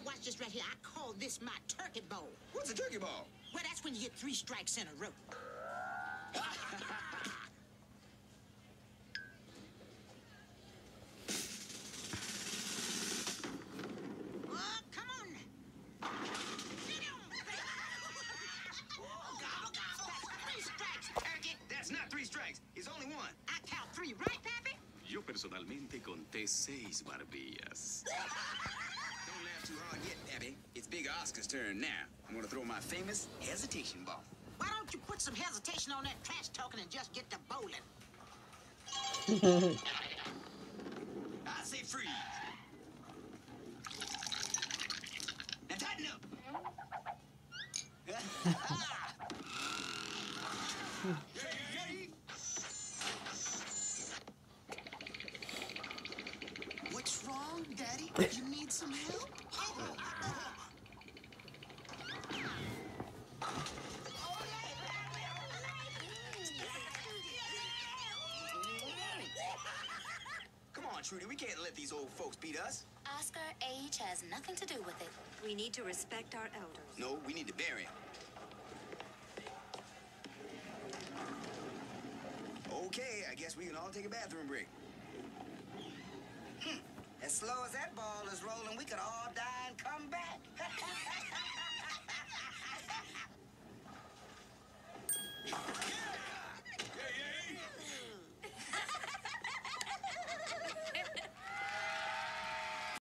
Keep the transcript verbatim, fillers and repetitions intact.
watch this right here. I call this my turkey bowl. What's a turkey ball? Well, that's when you get three strikes in a row. Oh, come on. Get him. Oh, gobble, gobble. That's three strikes, turkey. That's not three strikes. It's only one. I count three, right, Pappy? Yo personalmente conté seis barbillas. Don't laugh too hard yet, Pappy. It's Big Oscar's turn now. I'm gonna throw my famous hesitation ball. Why don't you put some hesitation on that trash talking and just get to bowling? I say freeze. And tighten up. What's wrong, Daddy? You need some help? Come on, Trudy. We can't let these old folks beat us. Oscar, age has nothing to do with it. We need to respect our elders. No, we need to bury him. Okay, I guess we can all take a bathroom break. As slow as that ball is rolling, we could all die and come back.